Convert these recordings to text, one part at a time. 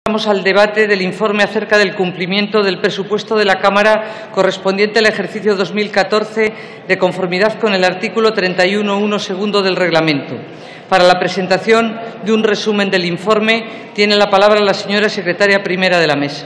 Pasamos al debate del informe acerca del cumplimiento del presupuesto de la Cámara correspondiente al ejercicio 2014 de conformidad con el artículo 31.1 segundo del Reglamento. Para la presentación de un resumen del informe tiene la palabra la señora secretaria primera de la Mesa.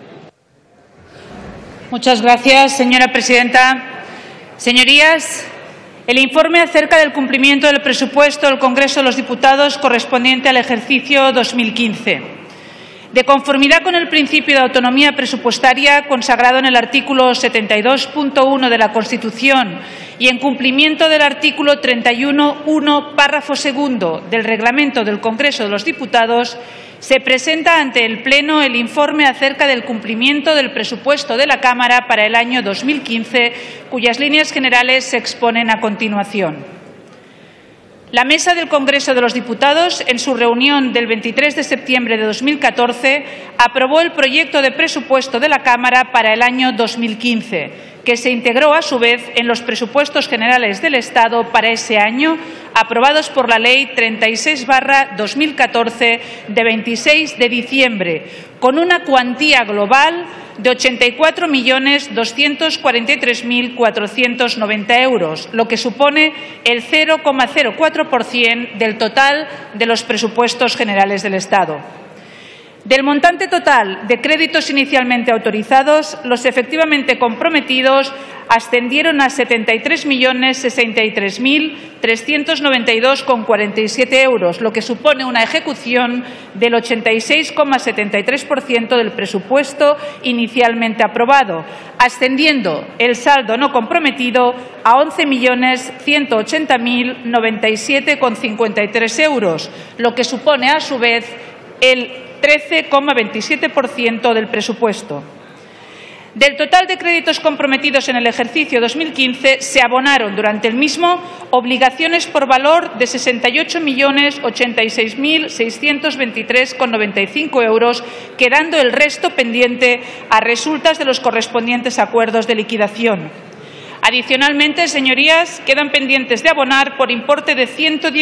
Muchas gracias, señora presidenta. Señorías, el informe acerca del cumplimiento del presupuesto del Congreso de los Diputados correspondiente al ejercicio 2015. De conformidad con el principio de autonomía presupuestaria consagrado en el artículo 72.1 de la Constitución y en cumplimiento del artículo 31.1, párrafo segundo del Reglamento del Congreso de los Diputados, se presenta ante el Pleno el informe acerca del cumplimiento del presupuesto de la Cámara para el año 2015, cuyas líneas generales se exponen a continuación. La Mesa del Congreso de los Diputados, en su reunión del 23 de septiembre de 2014, aprobó el proyecto de presupuesto de la Cámara para el año 2015, que se integró, a su vez, en los presupuestos generales del Estado para ese año, aprobados por la Ley 36/2014 de 26 de diciembre, con una cuantía global de 84.243.490 euros, lo que supone el 0,04% del total de los presupuestos generales del Estado. Del montante total de créditos inicialmente autorizados, los efectivamente comprometidos ascendieron a 73.063.392,47 euros, lo que supone una ejecución del 86,73% del presupuesto inicialmente aprobado, ascendiendo el saldo no comprometido a 11.180.097,53 euros, lo que supone, a su vez, el 13,27% del presupuesto. Del total de créditos comprometidos en el ejercicio 2015, se abonaron durante el mismo obligaciones por valor de 68.086.623,95 euros, quedando el resto pendiente a resultas de los correspondientes acuerdos de liquidación. Adicionalmente, señorías, quedan pendientes de abonar por importe de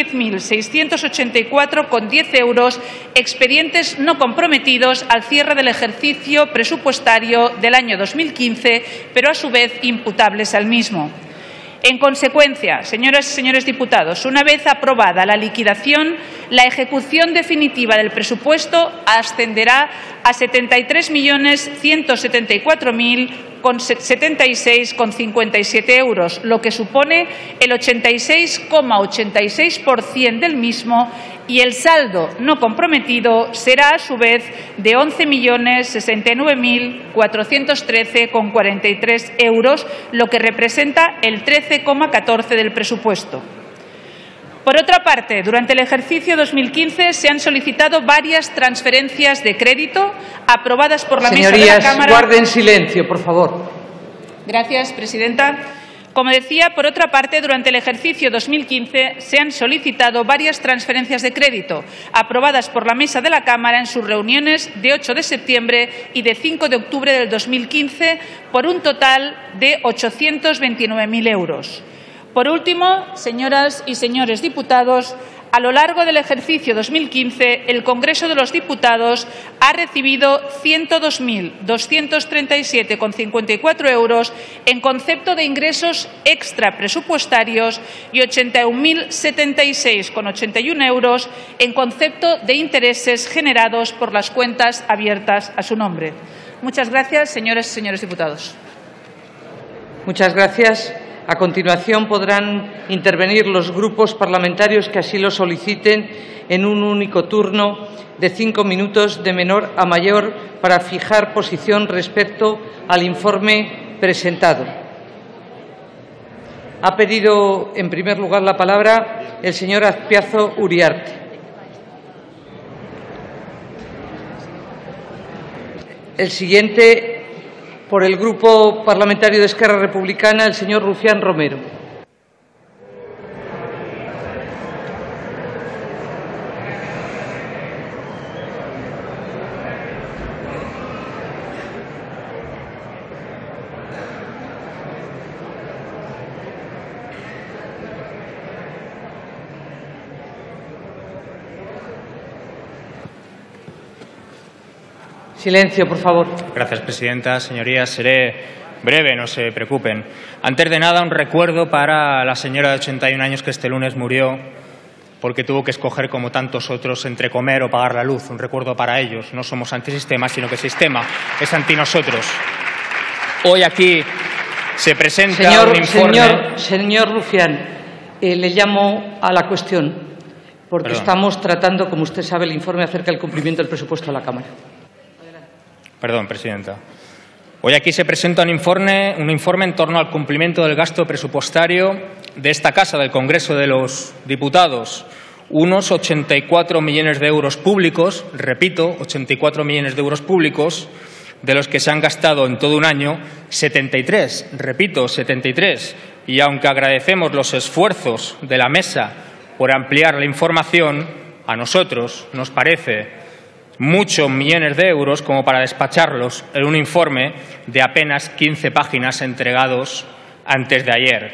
110.684,10 euros expedientes no comprometidos al cierre del ejercicio presupuestario del año 2015, pero a su vez imputables al mismo. En consecuencia, señoras y señores diputados, una vez aprobada la liquidación, la ejecución definitiva del presupuesto ascenderá a 73.174.076,57 euros, lo que supone el 86,86% del mismo, y el saldo no comprometido será, a su vez, de 11.069.413,43 euros, lo que representa el 13,14% del presupuesto. Por otra parte, durante el ejercicio 2015 se han solicitado varias transferencias de crédito aprobadas por la Mesa de la Cámara. Señorías, guarden silencio, por favor. Gracias, presidenta. Como decía, por otra parte, durante el ejercicio 2015 se han solicitado varias transferencias de crédito aprobadas por la Mesa de la Cámara en sus reuniones de 8 de septiembre y de 5 de octubre del 2015 por un total de 829.000 euros. Por último, señoras y señores diputados, a lo largo del ejercicio 2015, el Congreso de los Diputados ha recibido 102.237,54 euros en concepto de ingresos extrapresupuestarios y 81.076,81 euros en concepto de intereses generados por las cuentas abiertas a su nombre. Muchas gracias, señoras y señores diputados. Muchas gracias. A continuación podrán intervenir los grupos parlamentarios que así lo soliciten en un único turno de 5 minutos de menor a mayor para fijar posición respecto al informe presentado. Ha pedido, en primer lugar, la palabra el señor Azpiazu Uriarte. El siguiente, por el Grupo Parlamentario de Esquerra Republicana, el señor Rufián Romero. Silencio, por favor. Gracias, presidenta. Señorías, seré breve, no se preocupen. Antes de nada, un recuerdo para la señora de 81 años que este lunes murió porque tuvo que escoger, como tantos otros, entre comer o pagar la luz. Un recuerdo para ellos. No somos antisistema, sino que el sistema es anti nosotros. Hoy aquí se presenta un informe... Señor Rufián, le llamo a la cuestión porque estamos tratando, como usted sabe, el informe acerca del cumplimiento del presupuesto de la Cámara. Perdón, presidenta. Hoy aquí se presenta un informe en torno al cumplimiento del gasto presupuestario de esta Casa, del Congreso de los Diputados. Unos 84 millones de euros públicos, repito, 84 millones de euros públicos, de los que se han gastado en todo un año 73, repito, 73. Y aunque agradecemos los esfuerzos de la mesa por ampliar la información, a nosotros nos parece muchos millones de euros como para despacharlos en un informe de apenas 15 páginas entregados antes de ayer.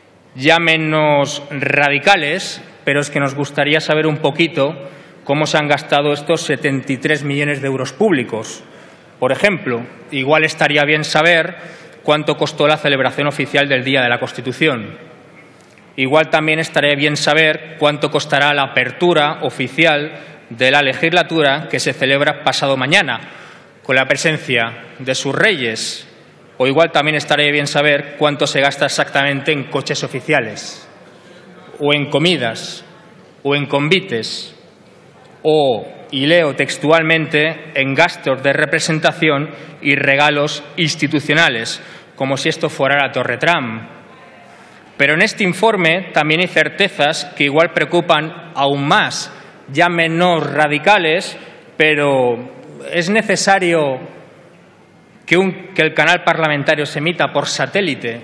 Llámenos radicales, pero es que nos gustaría saber un poquito cómo se han gastado estos 73 millones de euros públicos. Por ejemplo, igual estaría bien saber cuánto costó la celebración oficial del Día de la Constitución. Igual también estaría bien saber cuánto costará la apertura oficial de la legislatura que se celebra pasado mañana, con la presencia de sus reyes. O igual también estaría bien saber cuánto se gasta exactamente en coches oficiales, o en comidas, o en convites, o, y leo textualmente, en gastos de representación y regalos institucionales, como si esto fuera la Torre Trump. Pero en este informe también hay certezas que igual preocupan aún más. Llámenos radicales, pero es necesario que el canal parlamentario se emita por satélite.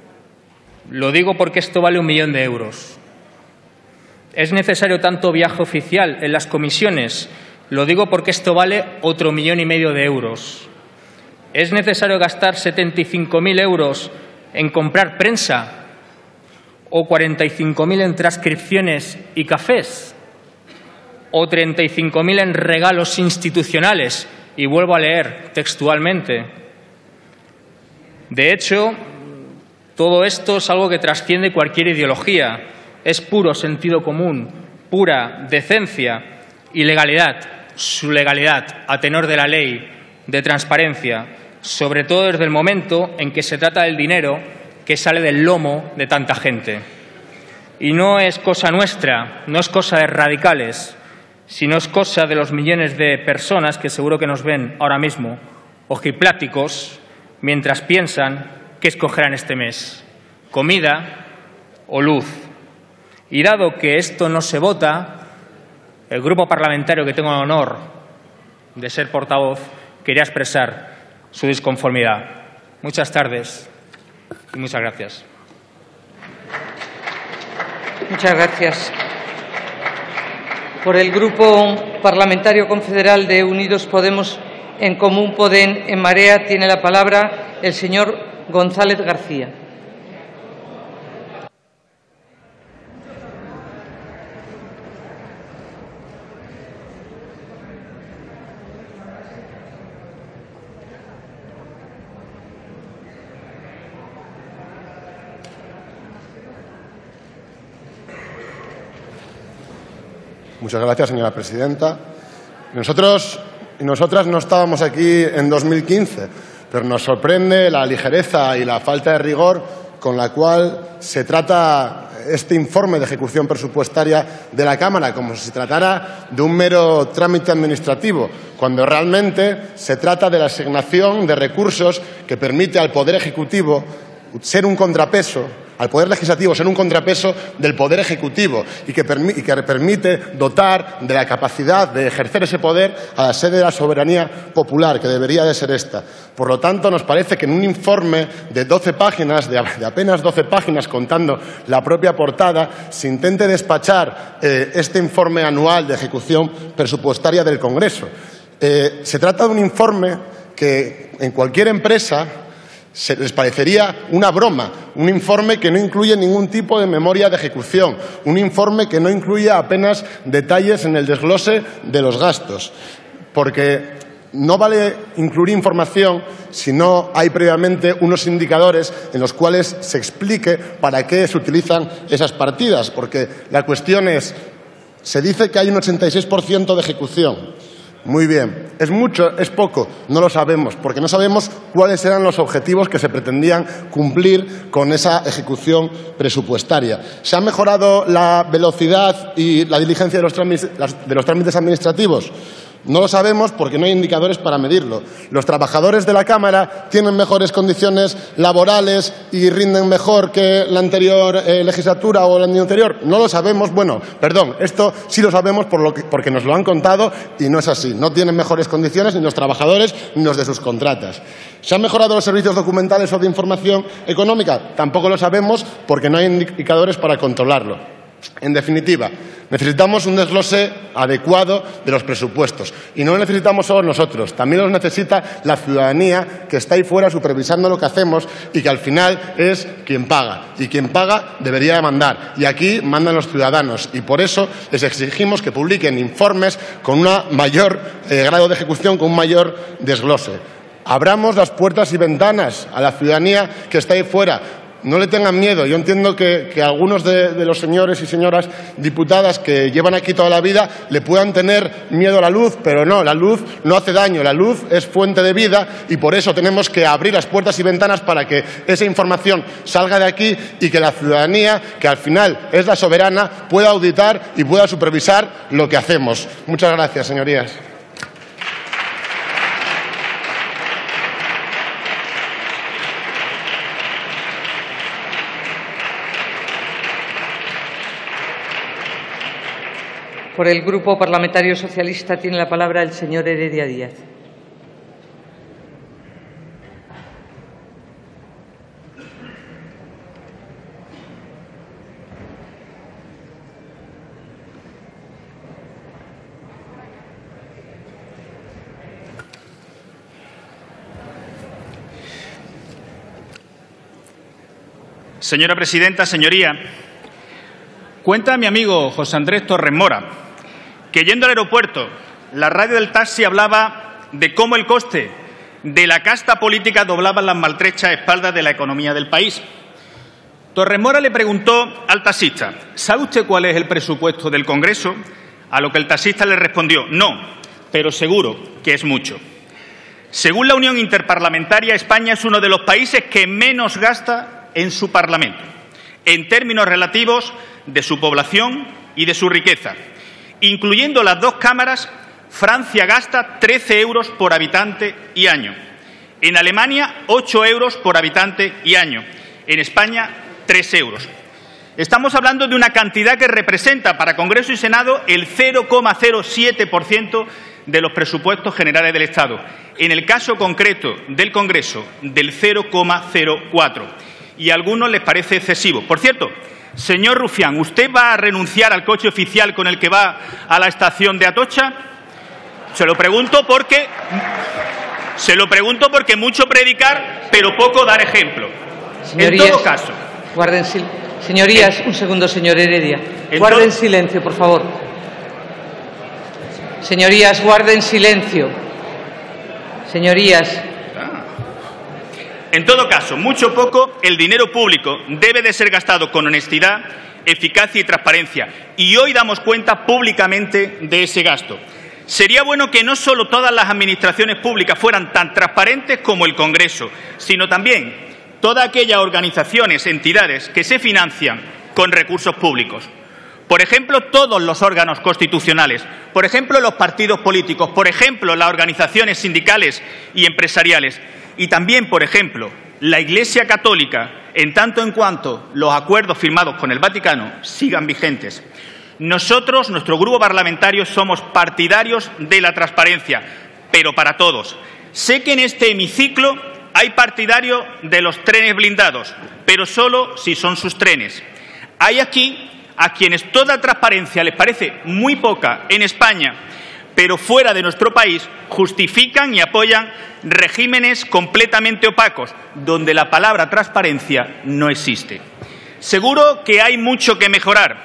Lo digo porque esto vale 1 millón de euros. ¿Es necesario tanto viaje oficial en las comisiones? Lo digo porque esto vale otro 1,5 millones de euros. ¿Es necesario gastar 75.000 euros en comprar prensa o 45.000 en transcripciones y cafés? ¿O 35.000 en regalos institucionales? Y vuelvo a leer textualmente. De hecho, todo esto es algo que trasciende cualquier ideología. Es puro sentido común, pura decencia y legalidad, su legalidad a tenor de la ley, de transparencia, sobre todo desde el momento en que se trata del dinero que sale del lomo de tanta gente. Y no es cosa nuestra, no es cosa de radicales, sino es cosa de los millones de personas que seguro que nos ven ahora mismo ojipláticos mientras piensan qué escogerán este mes, comida o luz. Y dado que esto no se vota, el grupo parlamentario que tengo el honor de ser portavoz quería expresar su disconformidad. Muchas tardes y muchas gracias. Muchas gracias. Por el Grupo Parlamentario Confederal de Unidos Podemos, En Común Podem, En Marea, tiene la palabra el señor González García. Muchas gracias, señora presidenta. Nosotros y nosotras no estábamos aquí en 2015, pero nos sorprende la ligereza y la falta de rigor con la cual se trata este informe de ejecución presupuestaria de la Cámara, como si se tratara de un mero trámite administrativo, cuando realmente se trata de la asignación de recursos que permite al Poder Ejecutivo ser un contrapeso, al Poder Legislativo ser un contrapeso del Poder Ejecutivo y que permite dotar de la capacidad de ejercer ese poder a la sede de la soberanía popular, que debería de ser esta. Por lo tanto, nos parece que en un informe de 12 páginas, de apenas 12 páginas contando la propia portada, se intente despachar este informe anual de ejecución presupuestaria del Congreso. Se trata de un informe que en cualquier empresa les parecería una broma, un informe que no incluye ningún tipo de memoria de ejecución, un informe que no incluye apenas detalles en el desglose de los gastos, porque no vale incluir información si no hay previamente unos indicadores en los cuales se explique para qué se utilizan esas partidas, porque la cuestión es, se dice que hay un 86% de ejecución. Muy bien. ¿Es mucho? ¿Es poco? No lo sabemos, porque no sabemos cuáles eran los objetivos que se pretendían cumplir con esa ejecución presupuestaria. ¿Se ha mejorado la velocidad y la diligencia de los trámites administrativos? No lo sabemos porque no hay indicadores para medirlo. ¿Los trabajadores de la Cámara tienen mejores condiciones laborales y rinden mejor que la anterior legislatura o el año anterior? No lo sabemos. Bueno, perdón, esto sí lo sabemos porque nos lo han contado y no es así. No tienen mejores condiciones ni los trabajadores ni los de sus contratas. ¿Se han mejorado los servicios documentales o de información económica? Tampoco lo sabemos porque no hay indicadores para controlarlo. En definitiva, necesitamos un desglose adecuado de los presupuestos. Y no lo necesitamos solo nosotros, también lo necesita la ciudadanía que está ahí fuera supervisando lo que hacemos y que al final es quien paga. Y quien paga debería de mandar. Y aquí mandan los ciudadanos. Y por eso les exigimos que publiquen informes con un mayor grado de ejecución, con un mayor desglose. Abramos las puertas y ventanas a la ciudadanía que está ahí fuera. No le tengan miedo. Yo entiendo que algunos de los señores y señoras diputadas que llevan aquí toda la vida le puedan tener miedo a la luz, pero no, la luz no hace daño, la luz es fuente de vida y por eso tenemos que abrir las puertas y ventanas para que esa información salga de aquí y que la ciudadanía, que al final es la soberana, pueda auditar y pueda supervisar lo que hacemos. Muchas gracias, señorías. Por el Grupo Parlamentario Socialista tiene la palabra el señor Heredia Díaz. Señora presidenta, señoría, cuenta mi amigo José Andrés Torres Mora que yendo al aeropuerto, la radio del taxi hablaba de cómo el coste de la casta política doblaba las maltrechas espaldas de la economía del país. Torres Mora le preguntó al taxista, ¿sabe usted cuál es el presupuesto del Congreso? A lo que el taxista le respondió, no, pero seguro que es mucho. Según la Unión Interparlamentaria, España es uno de los países que menos gasta en su Parlamento, en términos relativos de su población y de su riqueza. Incluyendo las dos cámaras, Francia gasta 13 euros por habitante y año. En Alemania, 8 euros por habitante y año. En España, 3 euros. Estamos hablando de una cantidad que representa para Congreso y Senado el 0,07% de los presupuestos generales del Estado. En el caso concreto del Congreso, del 0,04%. Y a algunos les parece excesivo. Por cierto, señor Rufián, ¿usted va a renunciar al coche oficial con el que va a la estación de Atocha? Se lo pregunto porque mucho predicar, pero poco dar ejemplo. Señorías, en todo caso. Señorías, un segundo, señor Heredia. Guarden silencio, por favor. Señorías, guarden silencio. Señorías. En todo caso, mucho o poco, el dinero público debe de ser gastado con honestidad, eficacia y transparencia. Y hoy damos cuenta públicamente de ese gasto. Sería bueno que no solo todas las administraciones públicas fueran tan transparentes como el Congreso, sino también todas aquellas organizaciones, entidades que se financian con recursos públicos. Por ejemplo, todos los órganos constitucionales, por ejemplo, los partidos políticos, por ejemplo, las organizaciones sindicales y empresariales. Y también, por ejemplo, la Iglesia Católica, en tanto en cuanto los acuerdos firmados con el Vaticano sigan vigentes. Nosotros, nuestro grupo parlamentario, somos partidarios de la transparencia, pero para todos. Sé que en este hemiciclo hay partidarios de los trenes blindados, pero solo si son sus trenes. Hay aquí a quienes toda transparencia les parece muy poca en España, pero fuera de nuestro país justifican y apoyan regímenes completamente opacos, donde la palabra transparencia no existe. Seguro que hay mucho que mejorar,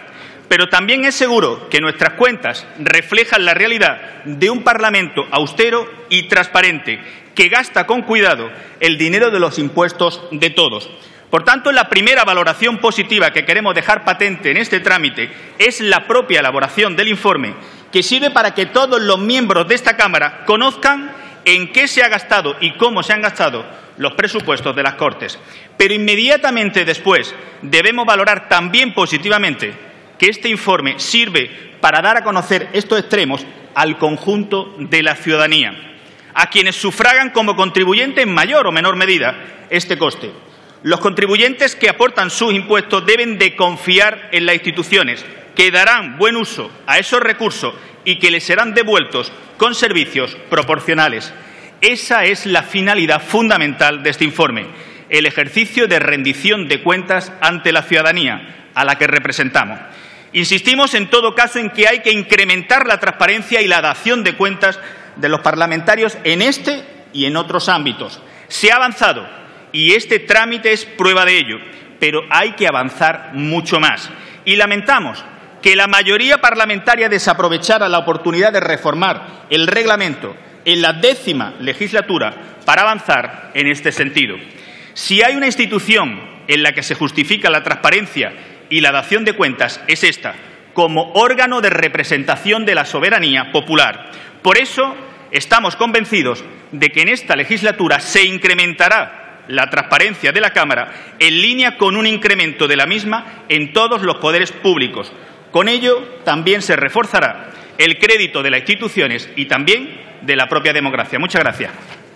pero también es seguro que nuestras cuentas reflejan la realidad de un Parlamento austero y transparente, que gasta con cuidado el dinero de los impuestos de todos. Por tanto, la primera valoración positiva que queremos dejar patente en este trámite es la propia elaboración del informe, que sirve para que todos los miembros de esta Cámara conozcan en qué se ha gastado y cómo se han gastado los presupuestos de las Cortes. Pero inmediatamente después debemos valorar también positivamente que este informe sirve para dar a conocer estos extremos al conjunto de la ciudadanía, a quienes sufragan como contribuyentes en mayor o menor medida este coste. Los contribuyentes que aportan sus impuestos deben de confiar en las instituciones, que darán buen uso a esos recursos y que les serán devueltos con servicios proporcionales. Esa es la finalidad fundamental de este informe, el ejercicio de rendición de cuentas ante la ciudadanía a la que representamos. Insistimos, en todo caso, en que hay que incrementar la transparencia y la dación de cuentas de los parlamentarios en este y en otros ámbitos. Se ha avanzado y este trámite es prueba de ello, pero hay que avanzar mucho más. Y lamentamos que la mayoría parlamentaria desaprovechara la oportunidad de reformar el reglamento en la 10ª legislatura para avanzar en este sentido. Si hay una institución en la que se justifica la transparencia y la dación de cuentas, es esta, como órgano de representación de la soberanía popular. Por eso estamos convencidos de que en esta legislatura se incrementará la transparencia de la Cámara en línea con un incremento de la misma en todos los poderes públicos. Con ello también se reforzará el crédito de las instituciones y también de la propia democracia. Muchas gracias.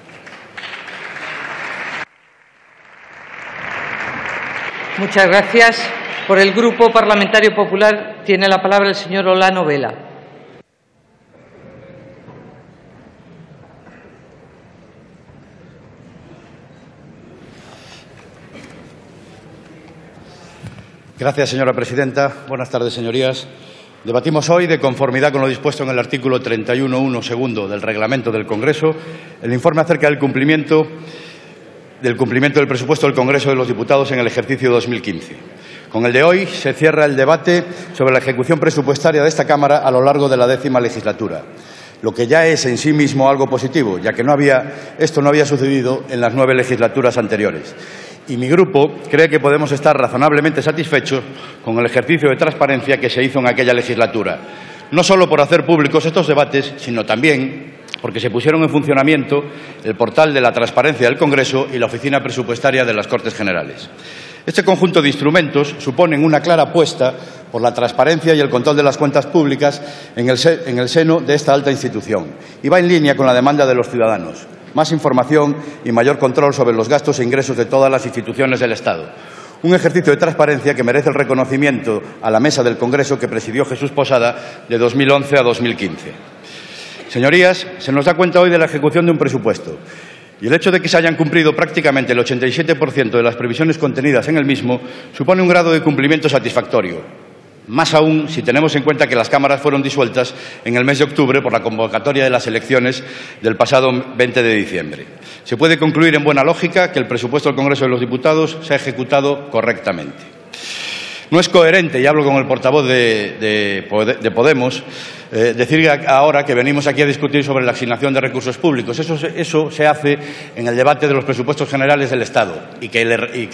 Muchas gracias. Por el Grupo Parlamentario Popular tiene la palabra el señor Olano Vela. Gracias, señora presidenta. Buenas tardes, señorías. Debatimos hoy, de conformidad con lo dispuesto en el artículo 31.1 segundo del Reglamento del Congreso, el informe acerca del cumplimiento del presupuesto del Congreso de los Diputados en el ejercicio 2015. Con el de hoy se cierra el debate sobre la ejecución presupuestaria de esta Cámara a lo largo de la 10ª legislatura, lo que ya es en sí mismo algo positivo, ya que esto no había sucedido en las 9 legislaturas anteriores. Y mi grupo cree que podemos estar razonablemente satisfechos con el ejercicio de transparencia que se hizo en aquella legislatura, no solo por hacer públicos estos debates, sino también porque se pusieron en funcionamiento el portal de la transparencia del Congreso y la oficina presupuestaria de las Cortes Generales. Este conjunto de instrumentos suponen una clara apuesta por la transparencia y el control de las cuentas públicas en el seno de esta alta institución y va en línea con la demanda de los ciudadanos: más información y mayor control sobre los gastos e ingresos de todas las instituciones del Estado. Un ejercicio de transparencia que merece el reconocimiento a la mesa del Congreso que presidió Jesús Posada de 2011 a 2015. Señorías, se nos da cuenta hoy de la ejecución de un presupuesto y el hecho de que se hayan cumplido prácticamente el 87% de las previsiones contenidas en el mismo supone un grado de cumplimiento satisfactorio. Más aún si tenemos en cuenta que las cámaras fueron disueltas en el mes de octubre por la convocatoria de las elecciones del pasado 20 de diciembre. Se puede concluir en buena lógica que el presupuesto del Congreso de los Diputados se ha ejecutado correctamente. No es coherente, y hablo con el portavoz de Podemos, decir ahora que venimos aquí a discutir sobre la asignación de recursos públicos. Eso se hace en el debate de los presupuestos generales del Estado y que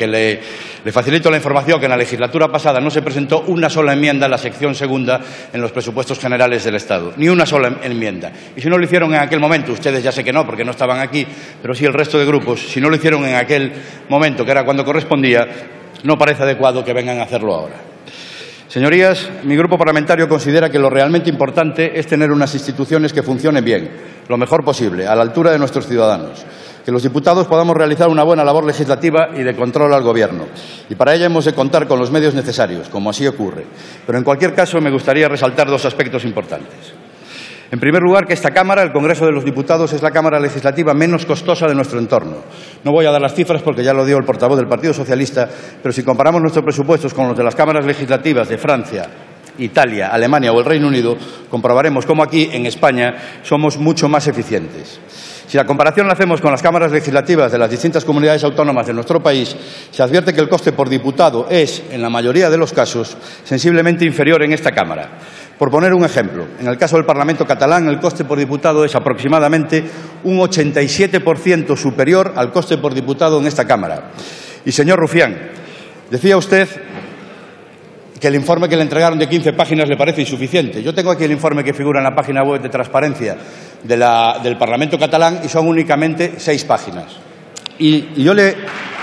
le facilito la información que en la legislatura pasada no se presentó una sola enmienda a la sección segunda en los presupuestos generales del Estado, ni una sola enmienda. Y si no lo hicieron en aquel momento, ustedes ya sé que no, porque no estaban aquí, pero sí el resto de grupos, si no lo hicieron en aquel momento, que era cuando correspondía, no parece adecuado que vengan a hacerlo ahora. Señorías, mi grupo parlamentario considera que lo realmente importante es tener unas instituciones que funcionen bien, lo mejor posible, a la altura de nuestros ciudadanos, que los diputados podamos realizar una buena labor legislativa y de control al Gobierno. Y para ello hemos de contar con los medios necesarios, como así ocurre. Pero en cualquier caso me gustaría resaltar 2 aspectos importantes. En primer lugar, que esta Cámara, el Congreso de los Diputados, es la Cámara legislativa menos costosa de nuestro entorno. No voy a dar las cifras porque ya lo dio el portavoz del Partido Socialista, pero si comparamos nuestros presupuestos con los de las cámaras legislativas de Francia, Italia, Alemania o el Reino Unido, comprobaremos cómo aquí, en España, somos mucho más eficientes. Si la comparación la hacemos con las cámaras legislativas de las distintas comunidades autónomas de nuestro país, se advierte que el coste por diputado es, en la mayoría de los casos, sensiblemente inferior en esta Cámara. Por poner un ejemplo, en el caso del Parlamento catalán, el coste por diputado es aproximadamente un 87% superior al coste por diputado en esta Cámara. Y, señor Rufián, decía usted que el informe que le entregaron de 15 páginas le parece insuficiente. Yo tengo aquí el informe que figura en la página web de transparencia del Parlamento catalán y son únicamente 6 páginas. Y yo le...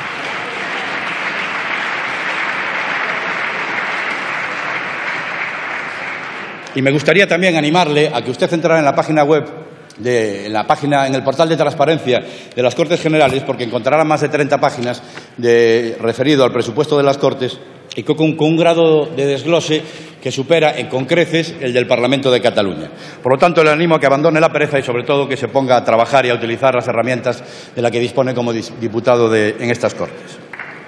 Y me gustaría también animarle a que usted entrara en la página web, en el portal de transparencia de las Cortes Generales, porque encontrará más de 30 páginas referido al presupuesto de las Cortes y con un grado de desglose que supera con creces el del Parlamento de Cataluña. Por lo tanto, le animo a que abandone la pereza y, sobre todo, que se ponga a trabajar y a utilizar las herramientas de las que dispone como diputado en estas Cortes.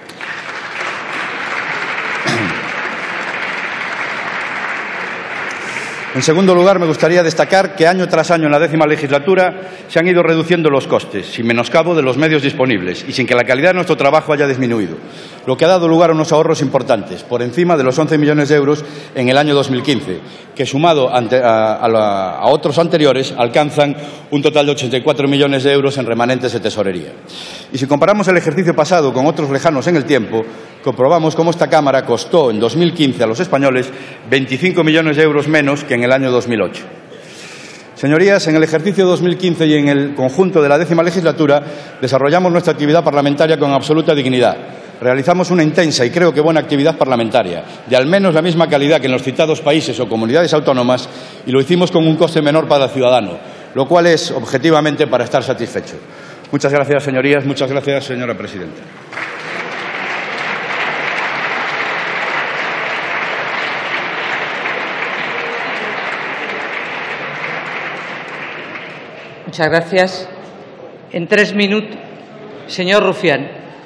En segundo lugar, me gustaría destacar que año tras año en la 10ª legislatura se han ido reduciendo los costes, sin menoscabo de los medios disponibles y sin que la calidad de nuestro trabajo haya disminuido, lo que ha dado lugar a unos ahorros importantes, por encima de los 11 millones de euros en el año 2015, que sumado a otros anteriores alcanzan un total de 84 millones de euros en remanentes de tesorería. Y si comparamos el ejercicio pasado con otros lejanos en el tiempo, comprobamos cómo esta Cámara costó en 2015 a los españoles 25 millones de euros menos que en el año 2008. Señorías, en el ejercicio 2015 y en el conjunto de la 10ª legislatura desarrollamos nuestra actividad parlamentaria con absoluta dignidad. Realizamos una intensa y creo que buena actividad parlamentaria, de al menos la misma calidad que en los citados países o comunidades autónomas, y lo hicimos con un coste menor para el ciudadano, lo cual es objetivamente para estar satisfecho. Muchas gracias, señorías. Muchas gracias, señora presidenta. Muchas gracias. En 3 minutos, señor Rufián.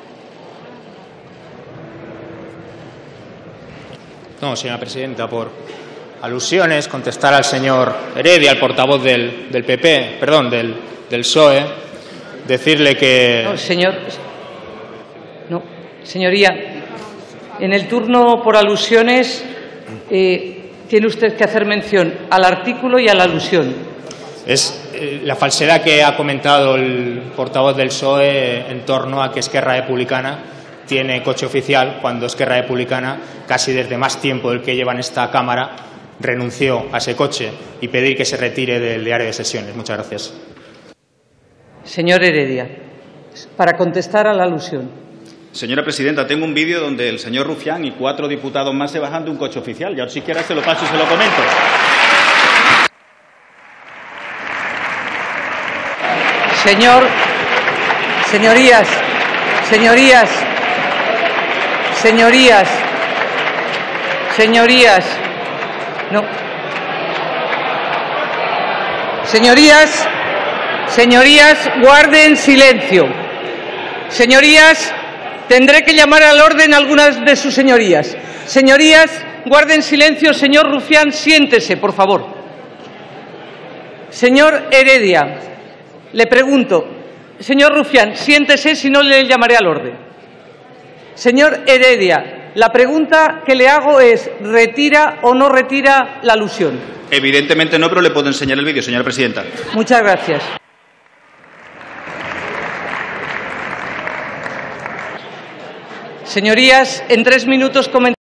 No, señora presidenta, por alusiones, contestar al señor Heredia, al portavoz del PP, perdón, del PSOE, decirle que... No, señoría, en el turno por alusiones tiene usted que hacer mención al artículo y a la alusión. Es la falsedad que ha comentado el portavoz del PSOE en torno a que Esquerra Republicana tiene coche oficial, cuando Esquerra Republicana, casi desde más tiempo del que lleva en esta Cámara, renunció a ese coche, y pedir que se retire del diario de sesiones. Muchas gracias. Señor Heredia, para contestar a la alusión. Señora presidenta, tengo un vídeo donde el señor Rufián y 4 diputados más se bajan de un coche oficial. Ya si quiera se lo paso y se lo comento. Señorías, no. Señorías, guarden silencio. Señorías, tendré que llamar al orden a algunas de sus señorías. Señorías, guarden silencio. Señor Rufián, siéntese, por favor. Señor Heredia, le pregunto. Señor Rufián, siéntese, si no le llamaré al orden. Señor Heredia, la pregunta que le hago es, ¿retira o no retira la alusión? Evidentemente no, pero le puedo enseñar el vídeo, señora presidenta. Muchas gracias. Señorías, en 3 minutos